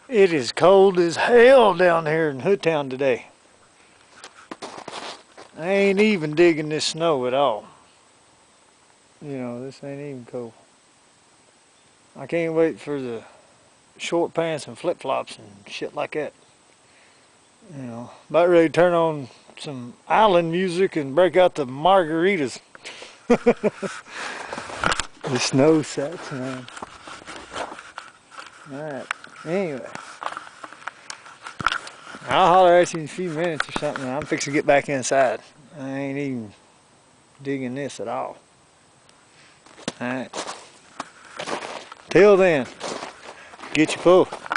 It is cold as hell down here in Hoodtown today. I ain't even digging this snow at all. You know, this ain't even cold. I can't wait for the short pants and flip-flops and shit like that. You know, about ready to turn on some island music and break out the margaritas. The snow sets, man. Alright, anyway. I'll holler at you in a few minutes or something. I'm fixing to get back inside. I ain't even digging this at all. Alright. Till then, get your pull.